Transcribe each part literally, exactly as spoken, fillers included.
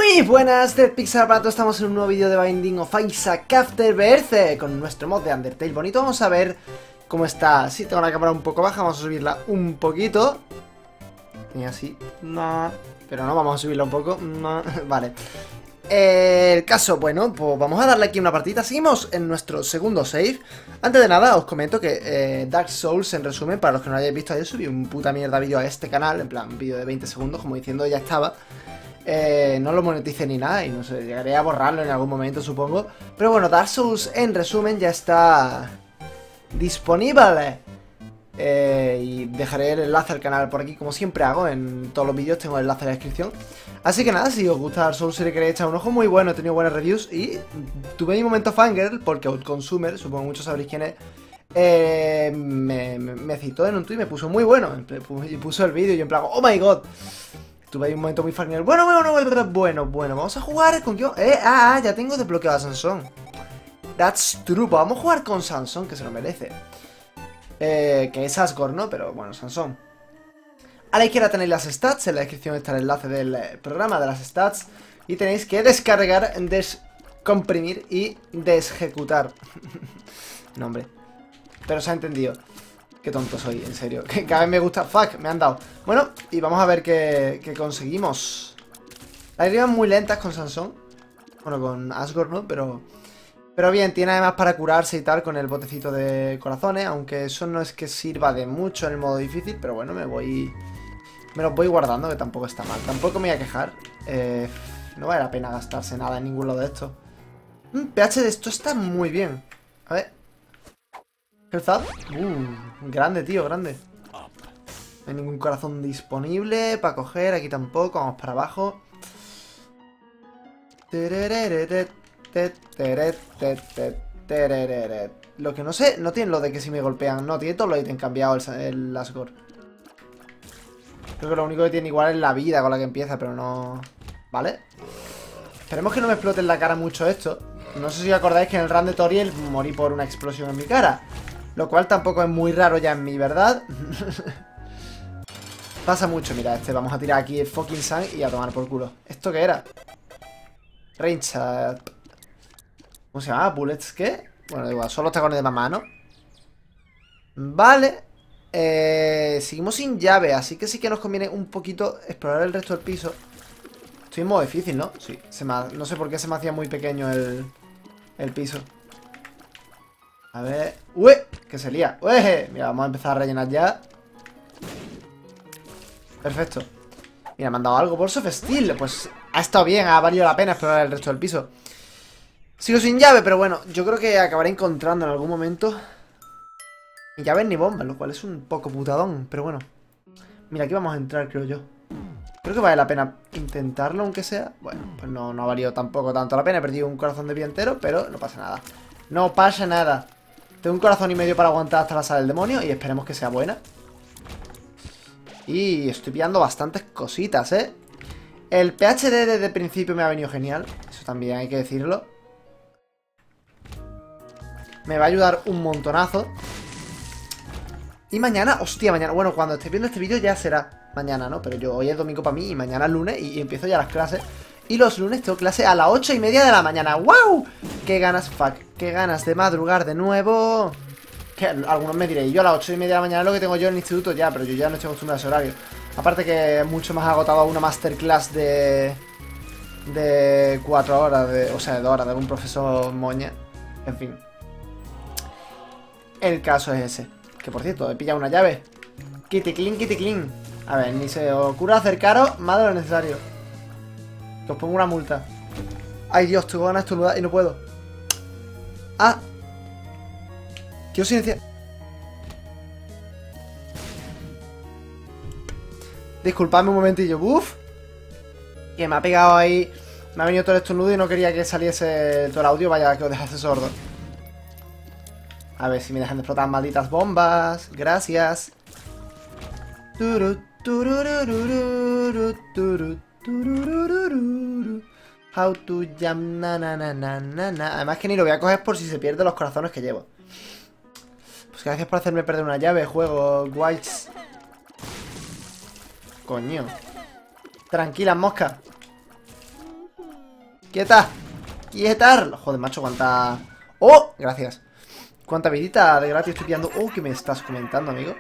Muy buenas de Pixar para todos, estamos en un nuevo vídeo de Binding of Isaac Afterbirth con nuestro mod de Undertale bonito. Vamos a ver cómo está. Sí, tengo la cámara un poco baja, vamos a subirla un poquito. Y así, no, pero no, vamos a subirla un poco, no, vale. Eh, el caso, bueno, pues vamos a darle aquí una partida. Seguimos en nuestro segundo save. Antes de nada, os comento que eh, Dark Souls, en resumen, para los que no lo hayáis visto, ayer subí un puta mierda vídeo a este canal, en plan, un vídeo de veinte segundos, como diciendo ya estaba. Eh, no lo monetice ni nada y no sé, llegaré a borrarlo en algún momento, supongo. Pero bueno, Dark Souls, en resumen, ya está disponible. Eh, y dejaré el enlace al canal por aquí, como siempre hago en todos los vídeos, tengo el enlace en la descripción. Así que nada, si os gusta Dark Souls y le queréis echar un ojo, muy bueno, he tenido buenas reviews. Y tuve mi momento fangirl, porque Outconsumer, supongo que muchos sabréis quién es, eh, me, me, me citó en un tweet y me puso muy bueno. Y puso el vídeo y yo en plan, oh my god. Tuve ahí un momento muy fangirl. Bueno, bueno, bueno, bueno, bueno, vamos a jugar con yo. Eh, ah, ah, ya tengo desbloqueado a Sansón. That's true, pues vamos a jugar con Sansón, que se lo merece. Eh, que es Asgore, ¿no? Pero bueno, Sansón. A la izquierda tenéis las stats, en la descripción está el enlace del programa de las stats. Y tenéis que descargar, descomprimir y desejecutar. No, hombre. Pero se ha entendido. Qué tonto soy, en serio. Que cada vez me gusta. Fuck, me han dado. Bueno, y vamos a ver qué, qué conseguimos. Las llevan muy lentas con Sansón. Bueno, con Asgore, ¿no? Pero... Pero bien, tiene además para curarse y tal con el botecito de corazones. Aunque eso no es que sirva de mucho en el modo difícil. Pero bueno, me voy... Me los voy guardando, que tampoco está mal. Tampoco me voy a quejar. Eh, no vale la pena gastarse nada en ninguno de estos. Mm, pH de esto está muy bien. A ver. Health up. Uh, grande, tío, grande. No hay ningún corazón disponible para coger. Aquí tampoco. Vamos para abajo. Lo que no sé, no tiene lo de que si me golpean. No, tiene todos los ítems cambiados el, el Asgore. Creo que lo único que tiene igual es la vida con la que empieza, pero no... ¿Vale? Esperemos que no me explote en la cara mucho esto. No sé si os acordáis que en el run de Toriel morí por una explosión en mi cara. Lo cual tampoco es muy raro ya en mi, ¿verdad? Pasa mucho, mira, este, vamos a tirar aquí el fucking sun y a tomar por culo. ¿Esto qué era? Range up. ¿Cómo se llama? ¿Bullets qué? Bueno, da igual, son los tacones de mamá, ¿no? Vale. Eh, seguimos sin llave, así que sí que nos conviene un poquito explorar el resto del piso. Estoy en modo difícil, ¿no? Sí, se me ha, no sé por qué se me hacía muy pequeño el, el piso. A ver... ¡Uy! Que se lía. ¡Uy! Mira, vamos a empezar a rellenar ya. Perfecto. Mira, me han dado algo. Balls of Steel. Pues ha estado bien, ha valido la pena explorar el resto del piso. Sigo sin llave, pero bueno, yo creo que acabaré encontrando en algún momento ni llaves ni bombas, lo cual es un poco putadón, pero bueno. Mira, aquí vamos a entrar, creo yo. Creo que vale la pena intentarlo, aunque sea. Bueno, pues no, no ha valido tampoco tanto la pena. He perdido un corazón de vida entero, pero no pasa nada. No pasa nada. Tengo un corazón y medio para aguantar hasta la sala del demonio y esperemos que sea buena. Y estoy pillando bastantes cositas, ¿eh? El P H D desde el principio me ha venido genial. Eso también hay que decirlo. Me va a ayudar un montonazo. Y mañana, hostia, mañana, bueno, cuando estéis viendo este vídeo ya será mañana, ¿no? Pero yo, hoy es domingo para mí y mañana es lunes y, y empiezo ya las clases. Y los lunes tengo clase a las ocho y media de la mañana. ¡Wow! ¡Qué ganas, fuck! ¡Qué ganas de madrugar de nuevo! Que algunos me diréis, yo a las ocho y media de la mañana es lo que tengo yo en el instituto ya, pero yo ya no estoy acostumbrado a ese horario. Aparte que es mucho más agotado una masterclass de... De cuatro horas, de, o sea, de dos horas de algún profesor moña. En fin. El caso es ese. Que por cierto, he pillado una llave. Kitty clean, kitty clean. A ver, ni se os ocurra acercaros más de lo necesario. Que os pongo una multa. Ay Dios, tengo ganas de estornudar y no puedo. Ah. Quiero silenciar. Disculpadme un momentillo. Uf. Que me ha pegado ahí. Me ha venido todo el estornudo y no quería que saliese todo el audio. Vaya, que os dejase sordo. A ver si me dejan de explotar malditas bombas. Gracias. How to jump, na na na na na na. Además que ni lo voy a coger por si se pierden los corazones que llevo. Pues gracias por hacerme perder una llave, juego, guays. Coño. Tranquila, mosca. ¡Quieta! ¡Quieta! Joder, macho, cuánta... ¡Oh! Gracias. Cuánta vidita de gratis estoy pillando. ¡Oh! ¿Qué me estás comentando, amigo?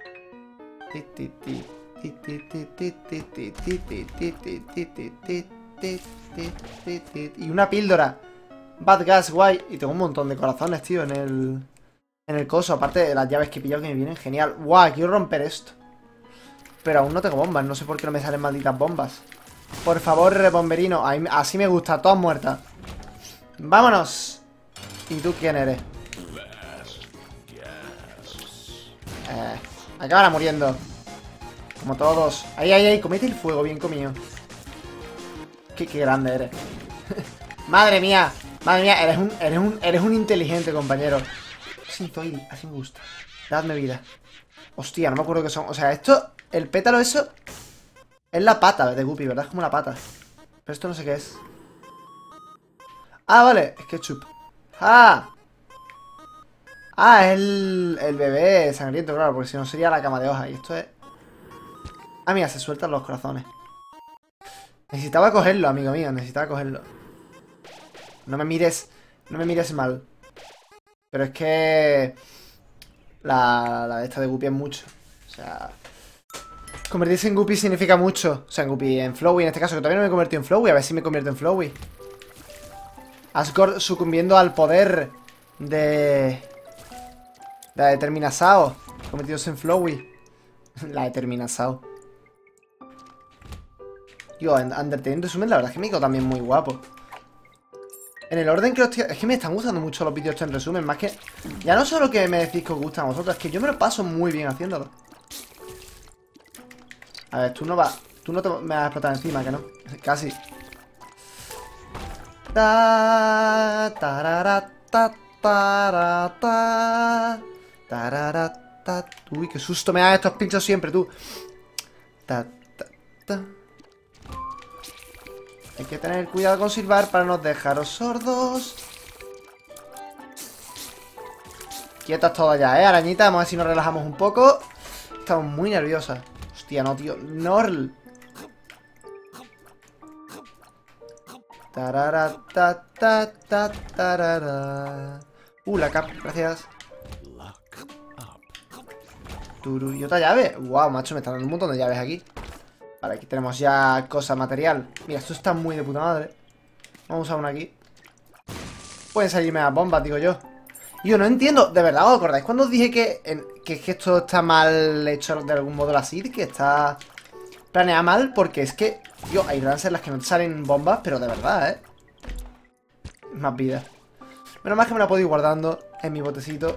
Y una píldora. Bad gas, guay. Y tengo un montón de corazones, tío, en el... En el coso. Aparte de las llaves que he pillado que me vienen genial. Guau, quiero romper esto. Pero aún no tengo bombas. No sé por qué no me salen malditas bombas. Por favor, bomberino. Así me gusta. Todas muertas. ¡Vámonos! ¿Y tú quién eres? Eh, acabará muriendo. Como todos. Ahí, ahí, ahí. Comete el fuego. Bien comido. Qué, qué grande eres. Madre mía. Madre mía. Eres un, eres un, eres un inteligente, compañero. Sí, Zoil. Así me gusta. Dadme vida. Hostia, no me acuerdo qué son. O sea, esto... El pétalo eso... Es la pata de Guppy, ¿verdad? Es como la pata. Pero esto no sé qué es. Ah, vale. Es ketchup. ¡Ah! Ah, es el, el bebé sangriento, claro. Porque si no sería la cama de hoja. Y esto es... Ah, mira, se sueltan los corazones. Necesitaba cogerlo, amigo mío. Necesitaba cogerlo. No me mires... No me mires mal. Pero es que... La, la de esta de Guppy es mucho. O sea... Convertirse en Guppy significa mucho. O sea, en Guppy, en Flowey en este caso. Que todavía no me he convertido en Flowey. A ver si me convierto en Flowey. Asgore sucumbiendo al poder de... La determinazao. Convertidos en Flowey. La determinazao. Yo, Undertale en resumen, la verdad es que me quedo también muy guapo. En el orden que los tíos... Es que me están gustando mucho los vídeos en resumen. Más que... Ya no solo que me decís que os gustan a vosotros. Es que yo me lo paso muy bien haciéndolo. A ver, tú no vas... Tú no te me vas a explotar encima, que no. Casi. Ta, tarara, ta, tarara, ta, tarara, ta. Uy, qué susto me dan estos pinchos siempre, tú. Ta, ta, ta. Hay que tener cuidado con silbar para no dejaros sordos. Quietas todas ya, ¿eh? Arañita, vamos a ver si nos relajamos un poco. Estamos muy nerviosas. Hostia, no, tío. Norl. Tarara, ta, ta, ta, tarara. Uh, la cap, gracias. Turu, y otra llave. Wow, macho, me están dando un montón de llaves aquí. Vale, aquí tenemos ya cosa material. Mira, esto está muy de puta madre. Vamos a una aquí. Pueden salirme las bombas, digo yo. Yo no entiendo, de verdad, ¿os acordáis cuando os dije que, en, que, que esto está mal hecho de algún modo la S I D? Que está planeada mal, porque es que, yo, hay runs en las que no te salen bombas, pero de verdad, ¿eh? Más vida. Menos mal que me la puedo ir guardando en mi botecito.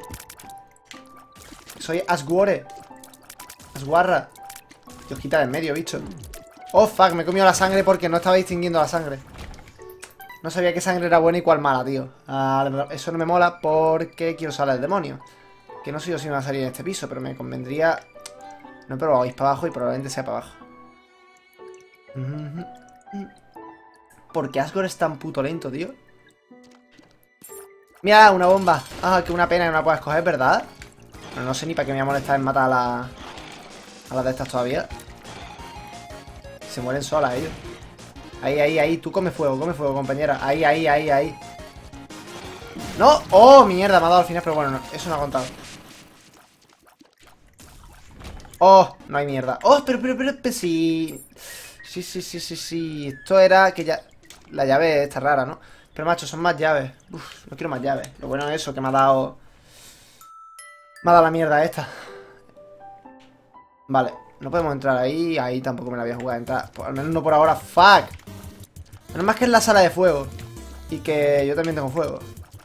Soy Asgore. Asguarra. Dios, quita de en medio, bicho. Oh, fuck, me he comido la sangre porque no estaba distinguiendo la sangre. No sabía qué sangre era buena y cuál mala, tío. Ah, eso no me mola porque quiero salir del demonio. Que no sé yo si me va a salir en este piso, pero me convendría... No he probado ir para abajo y probablemente sea para abajo. ¿Por qué Asgore es tan puto lento, tío? Mira, una bomba. Ah, qué una pena que no la puedas coger, ¿verdad? Bueno, no sé ni para qué me voy a molestar en matar a la... A las de estas todavía. Se mueren solas ellos. Ahí, ahí, ahí. Tú come fuego, come fuego, compañera. Ahí, ahí, ahí, ahí. ¡No! ¡Oh, mierda! Me ha dado al final, pero bueno, no, eso no ha contado. ¡Oh! No hay mierda. ¡Oh! Pero, pero, pero, pero, sí. Sí, sí, sí, sí, sí. Esto era que ya... La llave está rara, ¿no? Pero, macho, son más llaves. Uf, no quiero más llaves. Lo bueno es eso, que me ha dado... Me ha dado la mierda esta. Vale. No podemos entrar ahí. Ahí tampoco me la voy a jugar a entrar. Pues, al menos no por ahora. ¡Fuck! Menos más que es la sala de fuego. Y que yo también tengo fuego.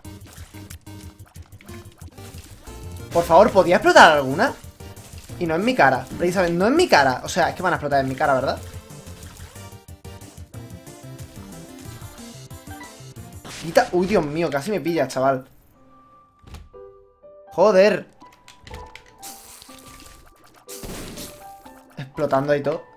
Por favor, ¿podía explotar alguna? Y no en mi cara. Precisamente, no en mi cara. O sea, es que van a explotar en mi cara, ¿verdad? Quita... Uy, Dios mío, casi me pilla, chaval. Joder. Explotando ahí todo.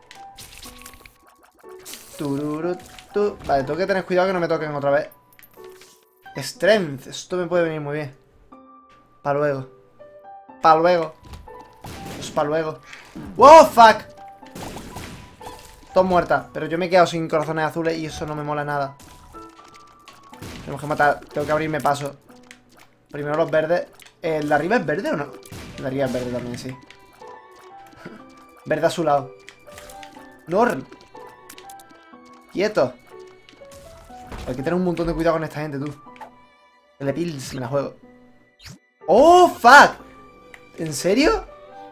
Tururu, tu. Vale, tengo que tener cuidado que no me toquen otra vez. Strength. Esto me puede venir muy bien. Pa' luego. Pa' luego. Es pa' luego. ¡Wow! ¡Fuck! Todo muerta. Pero yo me he quedado sin corazones azules y eso no me mola nada. Tenemos que matar. Tengo que abrirme paso. Primero los verdes. ¿El de arriba es verde o no? El de arriba es verde también, sí. Verde azulado. Norn. Quieto. Hay que tener un montón de cuidado con esta gente, tú. El de Pills, me la juego. ¡Oh, fuck! ¿En serio?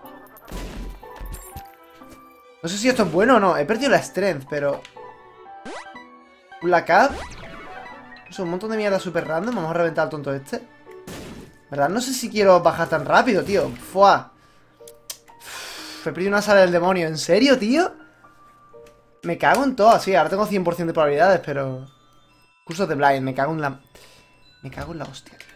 No sé si esto es bueno o no. He perdido la strength, pero... ¿La cap? O sea, un montón de mierda super random. Vamos a reventar al tonto este. ¿Verdad? No sé si quiero bajar tan rápido, tío. ¡Fua! Uf, he perdido una sala del demonio. ¿En serio, tío? Me cago en todo. Sí, ahora tengo cien por ciento de probabilidades, pero... Cursos de Blind. Me cago en la... Me cago en la hostia, tío.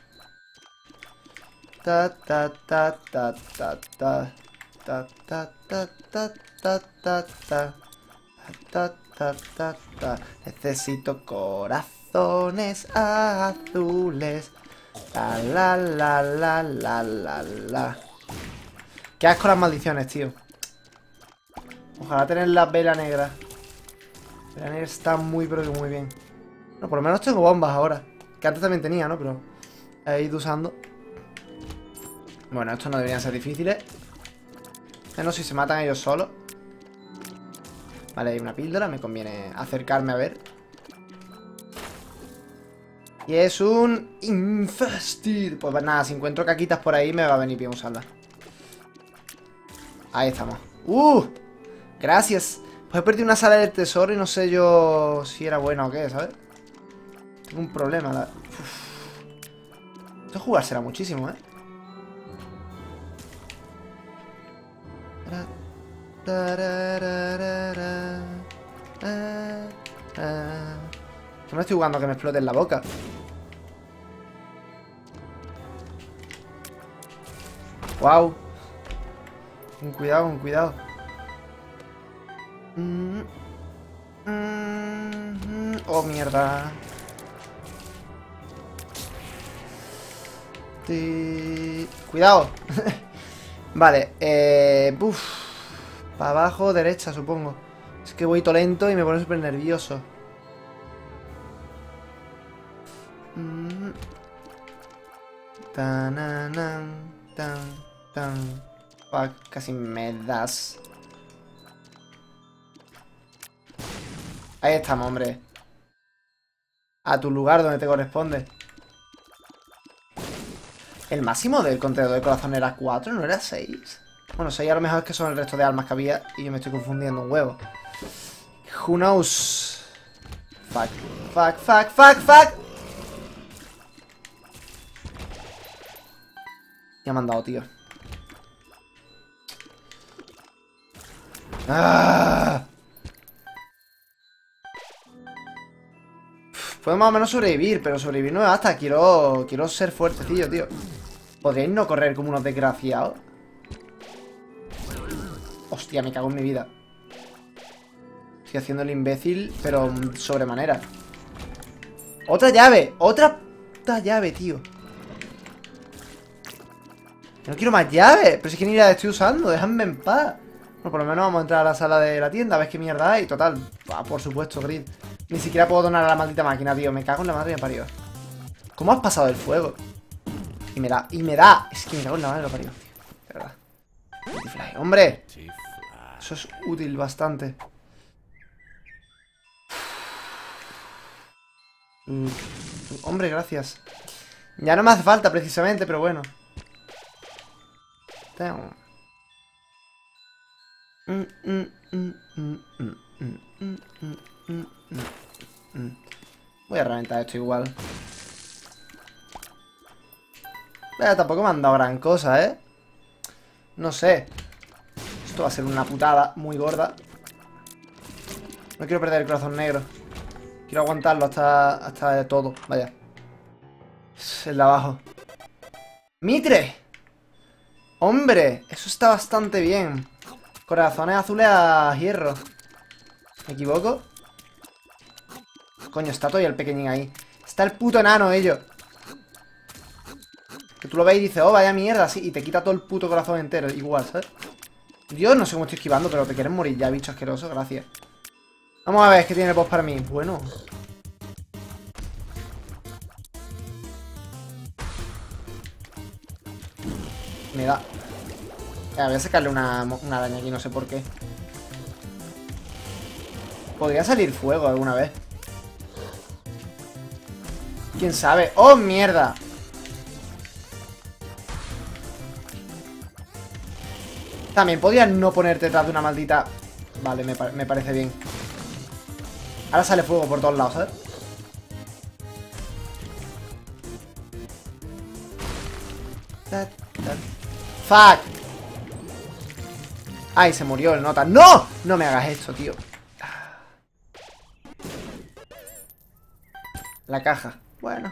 Ta ta ta ta ta ta ta ta ta ta ta ta ta ta ta ta ta. Necesito corazones azules. La la la la la la la. Qué asco las maldiciones, tío. Ojalá tener la vela negra. La vela negra está muy pero que muy bien. No, por lo menos tengo bombas ahora. Que antes también tenía, ¿no? Pero he ido usando. Bueno, estos no deberían ser difíciles. Menos si se matan ellos solos. Vale, hay una píldora. Me conviene acercarme a ver. Y es un Infested. Pues nada, si encuentro caquitas por ahí me va a venir bien usarlas. Ahí estamos. ¡Uh! Gracias. Pues he perdido una sala del tesoro y no sé yo si era buena o qué, ¿sabes? Tengo un problema. La... Esto jugar será muchísimo, ¿eh? No me estoy jugando a que me explote en la boca. Wow. Con cuidado, con cuidado. Mm, mm, mm. Oh, mierda. Sí. Cuidado. Vale, eh... Uf. Para abajo, derecha, supongo. Es que voy todo lento y me pone súper nervioso. Mm. Tananan, tan, tan. Fuck, casi me das. Ahí estamos, hombre. A tu lugar donde te corresponde. El máximo del contenedor de corazón era cuatro, ¿no era seis? Bueno, seis a lo mejor es que son el resto de almas que había y yo me estoy confundiendo un huevo. Who knows? Fuck, fuck, fuck, fuck, fuck. Ya me han dado, tío. ¡Ah! Puedo más o menos sobrevivir, pero sobrevivir no me basta. Quiero, quiero ser fuertecillo, tío. ¿Podríais no correr como unos desgraciados? Hostia, me cago en mi vida. Estoy haciendo el imbécil, pero sobremanera. ¡Otra llave! ¡Otra puta llave, tío! No quiero más llaves. Pero si es que ni la estoy usando. Déjame en paz. Bueno, por lo menos vamos a entrar a la sala de la tienda a ver qué mierda hay. Total. Ah, por supuesto, Grid. Ni siquiera puedo donar a la maldita máquina, tío. Me cago en la madre que me parió. ¿Cómo has pasado el fuego? Y me da, y me da. Es que me cago en la madre que me parió, tío. De verdad. Multifly. ¡Hombre! Eso es útil bastante. Mm. Hombre, gracias. Ya no me hace falta precisamente, pero bueno. Tengo. Mm, mm, mm, mm, mm, mm, mm, mm, mm, mm. Voy a reventar esto igual. Eh, tampoco me han dado gran cosa, ¿eh? No sé. Esto va a ser una putada muy gorda. No quiero perder el corazón negro. Quiero aguantarlo hasta, hasta de todo. Vaya. Es el de abajo. ¡Mitre! ¡Hombre! Eso está bastante bien. Corazones azules a hierro. ¿Me equivoco? Coño, está todavía el pequeñín ahí. Está el puto enano, ello. Que tú lo ves y dices, oh, vaya mierda, sí. Y te quita todo el puto corazón entero, igual, ¿sabes? Dios, no sé cómo estoy esquivando, pero te quieres morir ya, bicho asqueroso, gracias. Vamos a ver, ¿qué tiene el boss para mí? Bueno. Me da. Ya, voy a sacarle una, una araña aquí, no sé por qué. Podría salir fuego alguna vez. ¿Quién sabe? ¡Oh, mierda! También podías no ponerte detrás de una maldita... Vale, me, pa me parece bien. Ahora sale fuego por todos lados, ¿sabes? ¡Fuck! ¡Ay, se murió el nota! ¡No! No me hagas esto, tío. La caja. Bueno.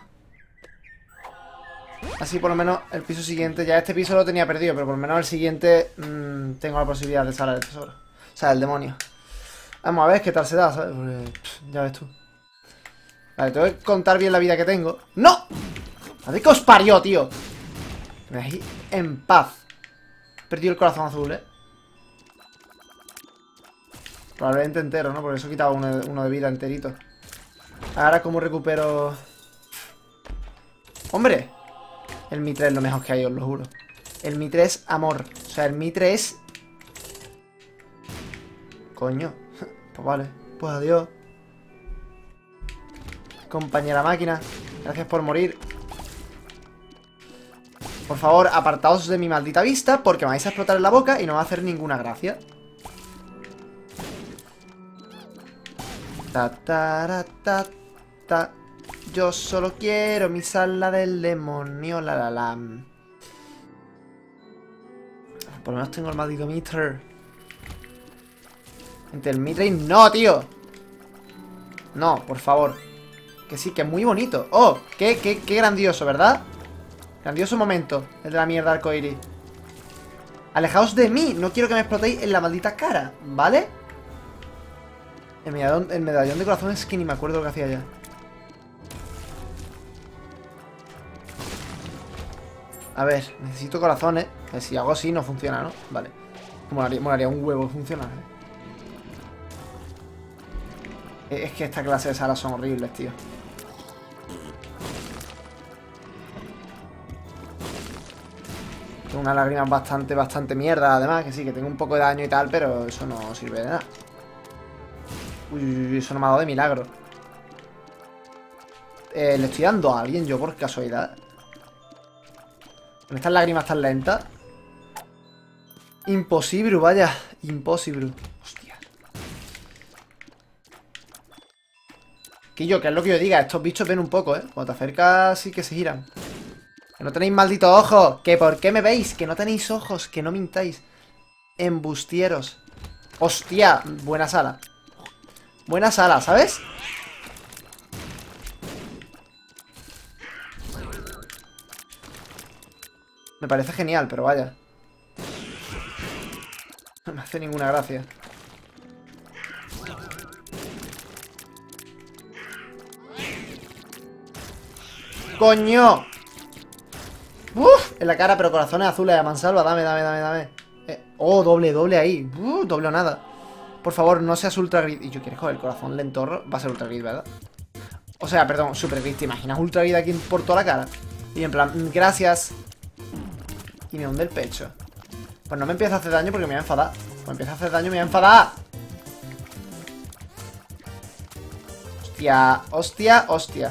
Así por lo menos el piso siguiente... Ya este piso lo tenía perdido, pero por lo menos el siguiente mmm, tengo la posibilidad de salir del tesoro. O sea, el demonio. Vamos a ver qué tal se da, ¿sabes? Porque, pff, ya ves tú. Vale, tengo que contar bien la vida que tengo. ¡No! ¿A qué os parió, tío? Me dejé en paz. He perdido el corazón azul, ¿eh? Probablemente entero, ¿no? Porque eso quitaba uno, uno de vida enterito. Ahora, ¿cómo recupero...? ¡Hombre! El mitre es lo mejor que hay, os lo juro. El mitre es amor. O sea, el mitre es... Coño. Pues vale. Pues adiós. Compañera máquina. Gracias por morir. Por favor, apartaos de mi maldita vista, porque me vais a explotar en la boca y no va a hacer ninguna gracia. Ta, ta, ta, ta. Yo solo quiero mi sala del demonio, la la la. Por lo menos tengo el maldito mitre. Entre el mitre y... ¡No, tío! No, por favor. Que sí, que es muy bonito. ¡Oh! ¡Qué, qué, qué grandioso!, ¿verdad? Grandioso momento, el de la mierda arcoiris. Alejaos de mí, no quiero que me explotéis en la maldita cara, ¿vale? El medallón, el medallón de corazón es que ni me acuerdo lo que hacía ya. A ver, necesito corazones. A ver, si hago así no funciona, ¿no? Vale. Molaría, molaría un huevo funcionar, ¿eh? Es que esta clase de salas son horribles, tío. Tengo unas lágrimas bastante, bastante mierda, además, que sí, que tengo un poco de daño y tal, pero eso no sirve de nada. Uy, uy, uy, eso no me ha dado de milagro. Eh, ¿Le estoy dando a alguien yo por casualidad? Con estas lágrimas tan lentas. Imposible, vaya. Imposible. Hostia. Que yo, que es lo que yo diga, estos bichos ven un poco, ¿eh? Cuando te acercas sí que se giran. Que no tenéis malditos ojos. Que por qué me veis. Que no tenéis ojos. Que no mintáis. Embustieros. Hostia. Buena sala. Buena sala, ¿sabes? Me parece genial, pero vaya. No me hace ninguna gracia. ¡Coño! ¡Uf! En la cara, pero corazones azules a mansalva. Dame, dame, dame, dame. Eh, oh, doble, doble ahí. Uh, doble o nada. Por favor, no seas ultra grid. Y yo quiero coger el corazón lentorro. Va a ser ultra grid, ¿verdad? O sea, perdón, super grid. ¿Te imaginas ultra grid aquí por toda la cara? Y en plan, gracias. Y me hunde el pecho. Pues no me empieza a hacer daño porque me voy a enfadar. Pues empieza a hacer daño, me voy a enfadar. Hostia, hostia, hostia.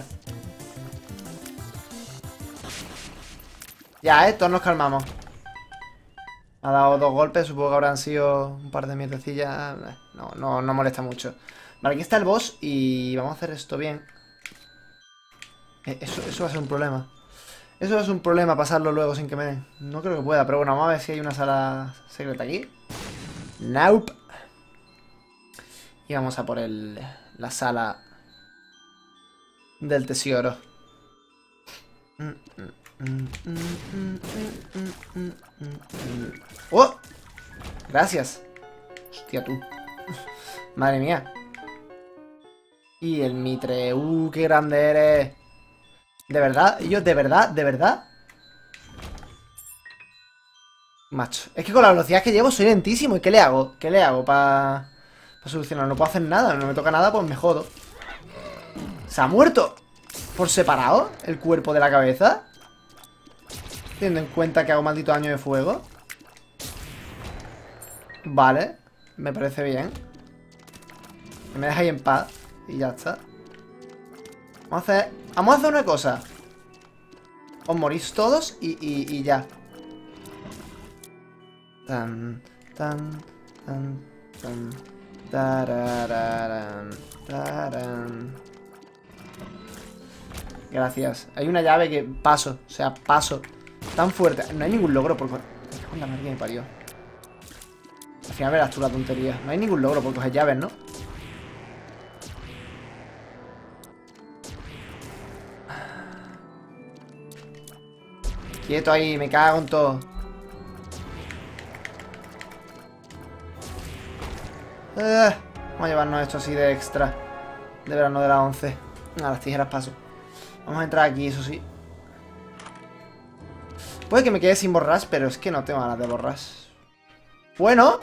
Ya, eh, todos nos calmamos. Ha dado dos golpes, supongo que habrán sido un par de mierdecillas. No, no, no molesta mucho. Vale, aquí está el boss y vamos a hacer esto bien. Eso, eso va a ser un problema. Eso va a ser un problema pasarlo luego sin que me den. No creo que pueda, pero bueno, vamos a ver si hay una sala secreta aquí. Nope. Y vamos a por el, la sala del tesoro. ¡Oh! Gracias. Hostia, tú. Madre mía. Y el mitre. ¡Uh, qué grande eres! ¿De verdad? ¿Y yo de verdad? ¿De verdad? Macho. Es que con la velocidad que llevo soy lentísimo. ¿Y qué le hago? ¿Qué le hago para pa solucionar? No puedo hacer nada. No me toca nada, pues me jodo. ¿Se ha muerto por separado el cuerpo de la cabeza? Teniendo en cuenta que hago maldito daño de fuego. Vale, me parece bien. Que me dejáis en paz. Y ya está. Vamos a hacer, vamos a hacer una cosa. Os morís todos y, y, y ya. Tan, tan, tan, tan. Tarararán, tarán. Gracias. Hay una llave que paso. O sea, paso. Tan fuerte. No hay ningún logro por... La madre que me parió. Al final verás tú la tontería. No hay ningún logro por coger llaves, ¿no? Quieto ahí, me cago en todo. Eh, vamos a llevarnos esto así de extra. De verano de la once. A las tijeras paso. Vamos a entrar aquí, eso sí. Puede que me quede sin borras, pero es que no tengo ganas de borras. Bueno.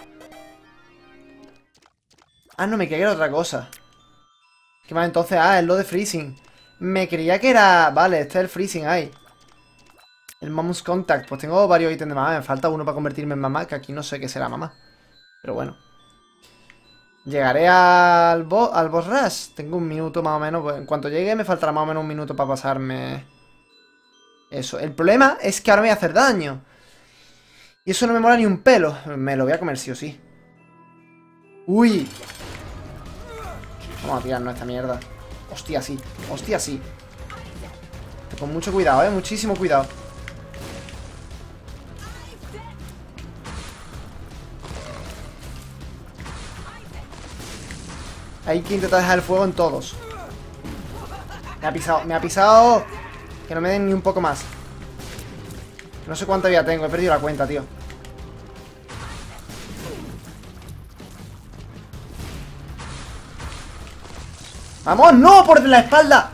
Ah, no, me creía que era otra cosa. ¿Qué más entonces? Ah, es lo de freezing. Me creía que era... Vale, este es el freezing ahí. El Mom's Contact. Pues tengo varios ítems de mamá. Me falta uno para convertirme en mamá, que aquí no sé qué será mamá. Pero bueno. Llegaré al, bo al boss rush. Tengo un minuto más o menos. Pues en cuanto llegue me faltará más o menos un minuto para pasarme eso. El problema es que ahora me voy a hacer daño. Y eso no me mola ni un pelo. Me lo voy a comer sí o sí. Uy. Vamos a tirarnos esta mierda. Hostia, sí. Hostia, sí. Con mucho cuidado, eh. Muchísimo cuidado. Hay que intentar dejar el fuego en todos. Me ha pisado, me ha pisado. Que no me den ni un poco más. No sé cuánta vida tengo, he perdido la cuenta, tío. ¡Vamos! ¡No! ¡Por la espalda!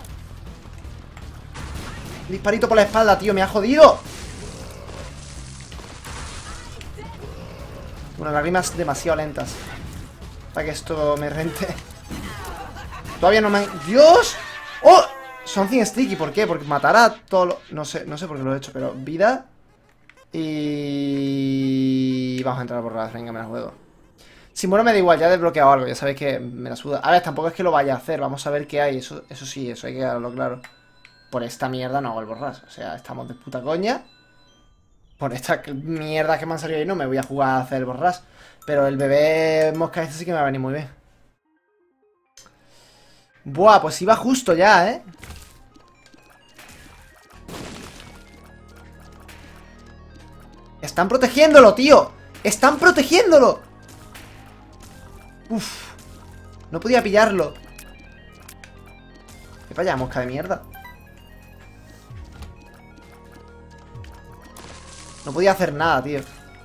Disparito por la espalda, tío, me ha jodido. Bueno, lágrimas demasiado lentas para que esto me rente. Todavía no me han... ¡Dios! ¡Oh! Something sticky, ¿por qué? Porque matará todo lo... No sé, no sé por qué lo he hecho, pero... Vida. Y... Vamos a entrar por las... Venga, me la juego. Si muero me da igual, ya he desbloqueado algo. Ya sabéis que me la suda. A ver, tampoco es que lo vaya a hacer. Vamos a ver qué hay. Eso, eso sí, eso hay que darlo claro. Por esta mierda no hago el borras. O sea, estamos de puta coña. Por esta mierda que me han salido ahí no me voy a jugar a hacer el borras. Pero el bebé mosca este sí que me va a venir muy bien. Buah, pues iba justo ya, ¿eh? Están protegiéndolo, tío. Están protegiéndolo. Uf. No podía pillarlo. ¿Qué vaya mosca de mierda? No podía hacer nada, tío.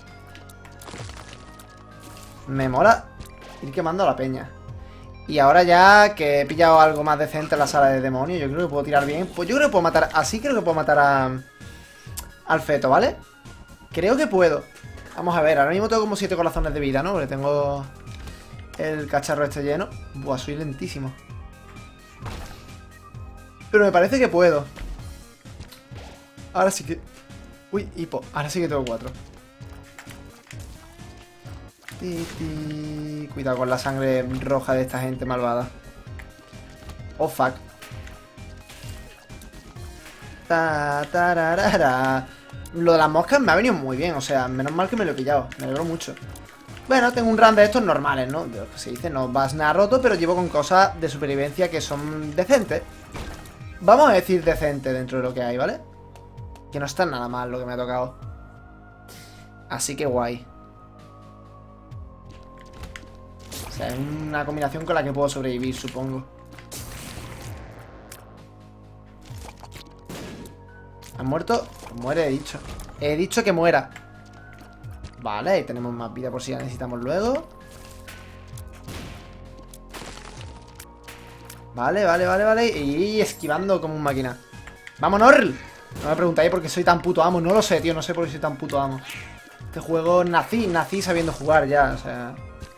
Me mola ir quemando a la peña. Y ahora ya que he pillado algo más decente en la sala de demonios, yo creo que puedo tirar bien. Pues yo creo que puedo matar... Así creo que puedo matar a... al feto, ¿vale? Creo que puedo. Vamos a ver, ahora mismo tengo como siete corazones de vida, ¿no? Porque tengo el cacharro este lleno. Buah, soy lentísimo. Pero me parece que puedo. Ahora sí que... Uy, hipo. Ahora sí que tengo cuatro. Cuidado con la sangre roja de esta gente malvada. Oh, fuck. Ta, tararara. Lo de las moscas me ha venido muy bien. O sea, menos mal que me lo he pillado. Me alegro mucho. Bueno, tengo un run de estos normales, ¿no? De lo que se dice, no vas nada roto, pero llevo con cosas de supervivencia que son decentes. Vamos a decir decente dentro de lo que hay, ¿vale? Que no está nada mal lo que me ha tocado. Así que guay. O sea, es una combinación con la que puedo sobrevivir, supongo. ¿Han muerto? Pues muere, he dicho. He dicho que muera. Vale, ahí tenemos más vida por si la necesitamos luego. Vale, vale, vale, vale. Y esquivando como un máquina. ¡Vámonos! No me preguntáis por qué soy tan puto amo. No lo sé, tío. No sé por qué soy tan puto amo. Este juego nací, nací sabiendo jugar ya, o sea...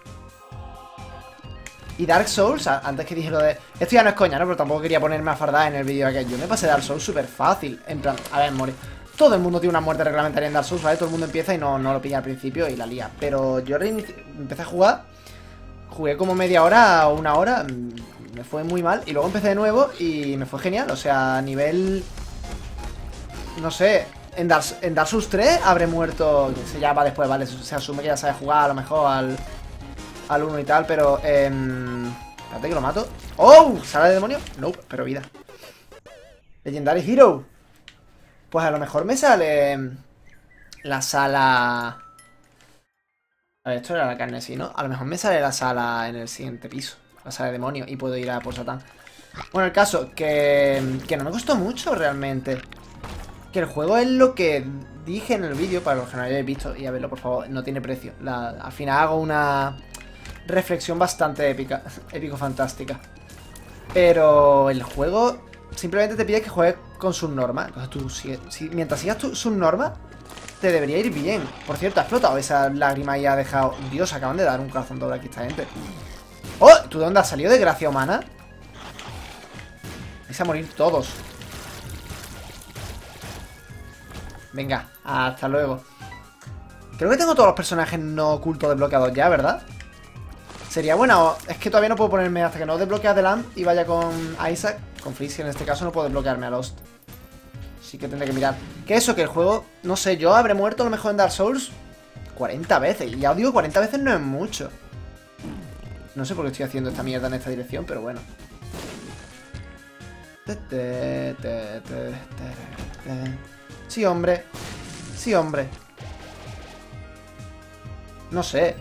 Y Dark Souls, antes que dije lo de... Esto ya no es coña, ¿no? Pero tampoco quería ponerme a fardar en el vídeo aquel. Yo me pasé Dark Souls súper fácil. En plan, a ver, morir. Todo el mundo tiene una muerte reglamentaria en Dark Souls, ¿vale? Todo el mundo empieza y no, no lo pilla al principio y la lía. Pero yo empecé a jugar, jugué como media hora o una hora, me fue muy mal. Y luego empecé de nuevo y me fue genial. O sea, a nivel... No sé, en Dark, en Dark Souls tres habré muerto... Se ya va después, ¿vale? Se asume que ya sabe jugar a lo mejor al... Al uno y tal, pero... Eh, espérate que lo mato. ¡Oh! ¿Sala de demonio? No, nope, pero vida. Legendary Hero. Pues a lo mejor me sale la sala... A ver, esto era la carne, sí, ¿no? A lo mejor me sale la sala en el siguiente piso. La sala de demonio y puedo ir a por Satán. Bueno, el caso, que, que no me costó mucho realmente. Que el juego es lo que dije en el vídeo, para los que no hayáis visto, y a verlo por favor, no tiene precio. La, al final hago una reflexión bastante épica, épico-fantástica. Pero el juego simplemente te pide que juegues con sus normas. Entonces tú, si, si, mientras sigas tu, sus normas, te debería ir bien. Por cierto, ha explotado esa lágrima y ha dejado... Dios, acaban de dar un corazón doble aquí esta gente. ¡Oh! ¿Tú de dónde has salido, de gracia humana? Vais a morir todos. Venga, hasta luego. Creo que tengo todos los personajes no ocultos desbloqueados ya, ¿verdad? Sería bueno. Es que todavía no puedo ponerme hasta que no desbloquee a The Lamb y vaya con Isaac. Con Freeze, en este caso no puedo desbloquearme a Lost. Sí que tendré que mirar. Que eso, que el juego, no sé, yo habré muerto a lo mejor en Dark Souls cuarenta veces. Y ya os digo, cuarenta veces no es mucho. No sé por qué estoy haciendo esta mierda en esta dirección, pero bueno. Sí, hombre. Sí, hombre. No sé.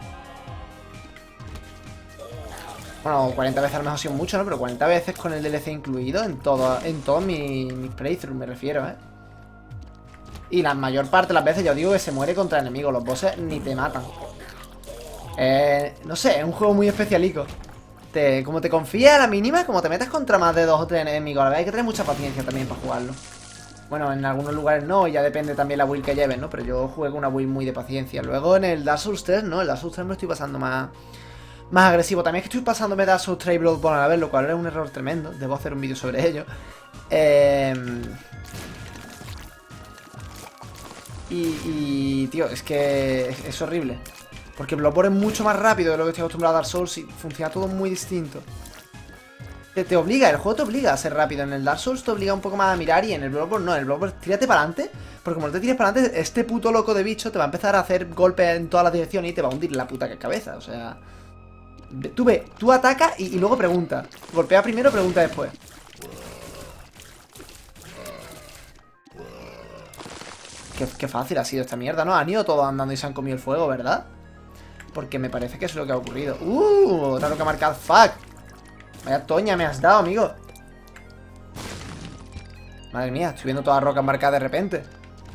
Bueno, cuarenta veces a lo mejor ha sido mucho, ¿no? Pero cuarenta veces con el D L C incluido en todo, en todos mis, mis playthroughs, me refiero, ¿eh? Y la mayor parte de las veces, ya os digo, que se muere contra enemigos. Los bosses ni te matan. Eh, no sé, es un juego muy especialico. Te, como te confías a la mínima, como te metas contra más de dos o tres enemigos, a la vez hay que tener mucha paciencia también para jugarlo. Bueno, en algunos lugares no, ya depende también la build que lleves, ¿no? Pero yo juego una build muy de paciencia. Luego en el Dark Souls tres, no, el Dark Souls tres me lo estoy pasando más, más agresivo. También es que estoy pasándome Dark Souls tres y Bloodborne a la vez, lo cual es un error tremendo. Debo hacer un vídeo sobre ello. Eh... Y, y, tío, es que es, es horrible. Porque Bloodborne es mucho más rápido de lo que estoy acostumbrado a Dark Souls y funciona todo muy distinto. Te, te obliga, el juego te obliga a ser rápido. En el Dark Souls te obliga un poco más a mirar y en el Bloodborne no. En el Bloodborne tírate para adelante, porque como no te tires para adelante, este puto loco de bicho te va a empezar a hacer golpes en todas las direcciones y te va a hundir la puta cabeza. O sea, tú ve, tú ataca y, y luego pregunta. Golpea primero, pregunta después. Qué, qué fácil ha sido esta mierda, ¿no? Han ido todos andando y se han comido el fuego, ¿verdad? Porque me parece que es lo que ha ocurrido. ¡Uh! Otra roca marcada. ¡Fuck! Vaya toña me has dado, amigo. Madre mía, estoy viendo todas las rocas marcadas de repente.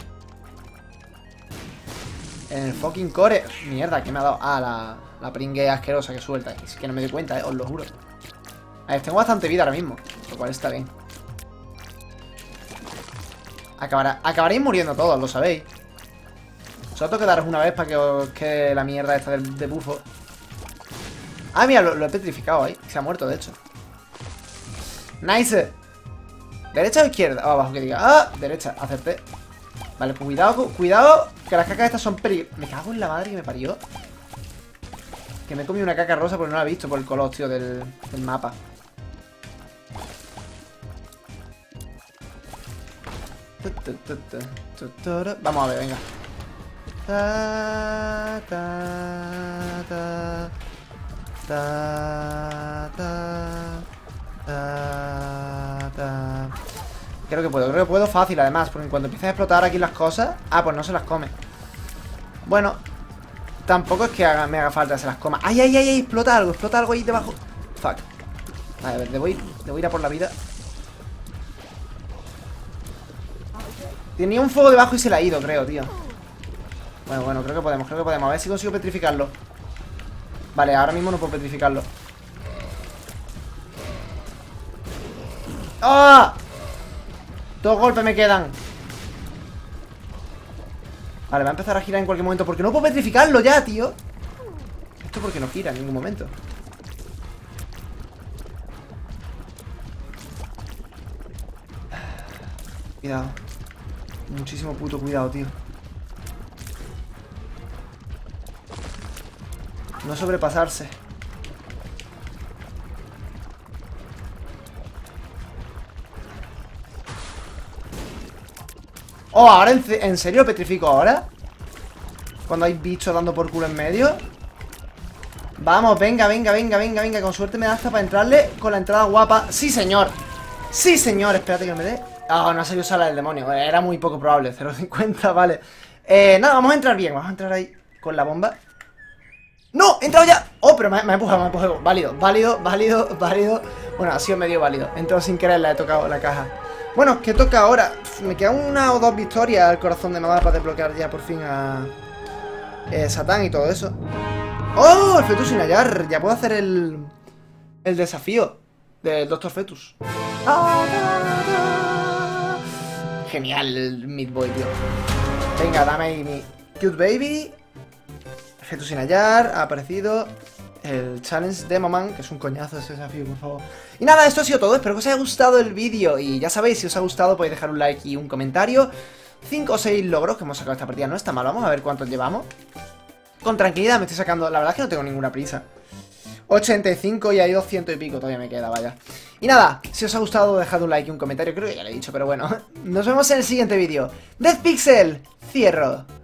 En el fucking core. Mierda, ¿qué me ha dado? Ah, la, la pringue asquerosa que suelta. Es que no me doy cuenta, eh, os lo juro. A ver, tengo bastante vida ahora mismo, lo cual está bien. Acabará, acabaréis muriendo todos, lo sabéis. Solo tengo que daros una vez para que os quede la mierda esta de, de bufo. Ah, mira, lo, lo he petrificado ahí. Se ha muerto, de hecho. Nice. ¿Derecha o izquierda? O abajo que diga. Ah, derecha, acerté. Vale, pues cuidado, cuidado. Que las cacas estas son peligrosas. Me cago en la madre que me parió. Que me he comido una caca rosa porque no la he visto por el color, tío, del, del mapa. Vamos a ver, venga. Ta, ta, ta, ta, ta, ta, ta. Creo que puedo, creo que puedo fácil además. Porque cuando empiezan a explotar aquí las cosas. Ah, pues no se las come. Bueno, tampoco es que haga, me haga falta que se las coma. ¡Ay, ay, ay! ay explota algo, explota algo ahí debajo. Fuck. Vale, a ver, debo ir, debo ir a por la vida. Tenía un fuego debajo y se le ha ido, creo, tío. Bueno, bueno, creo que podemos, creo que podemos. A ver si consigo petrificarlo. Vale, ahora mismo no puedo petrificarlo. ¡Ah! Dos golpes me quedan. Vale, va a empezar a girar en cualquier momento. Porque no puedo petrificarlo ya, tío. Esto porque no gira en ningún momento. Cuidado. Muchísimo puto cuidado, tío. No sobrepasarse. Oh, ahora en, en serio petrifico ahora. Cuando hay bichos dando por culo en medio. Vamos, venga, venga, venga, venga, venga. Con suerte me da hasta para entrarle con la entrada guapa. Sí, señor. Sí, señor. Espérate que me dé. Ah, oh, no se usar la del demonio. Era muy poco probable. cero coma cincuenta, vale. Eh, nada, vamos a entrar bien. Vamos a entrar ahí con la bomba. ¡No! ¡He entrado ya! Oh, pero me, me ha empujado, me ha empujado. Válido, válido, válido, válido. Bueno, ha sido medio válido. He entrado sin querer, la he tocado la caja. Bueno, ¿qué toca ahora? Me quedan una o dos victorias al corazón de mamá para desbloquear ya por fin a eh, Satán y todo eso. ¡Oh! El Fetus sin hallar. Ya puedo hacer el el desafío del Doctor Fetus. Genial el Meat Boy, tío. Venga, dame ahí mi Cute Baby. Fetus sin hallar. Ha aparecido el Challenge Demoman, que es un coñazo ese desafío, por favor. Y nada, esto ha sido todo. Espero que os haya gustado el vídeo. Y ya sabéis, si os ha gustado podéis dejar un like y un comentario. cinco o seis logros que hemos sacado esta partida. No está mal, vamos a ver cuántos llevamos. Con tranquilidad me estoy sacando. La verdad es que no tengo ninguna prisa. ochenta y cinco y hay doscientos y pico. Todavía me queda, vaya. Y nada, si os ha gustado dejad un like y un comentario. Creo que ya lo he dicho, pero bueno. Nos vemos en el siguiente vídeo. Death Pixel, cierro.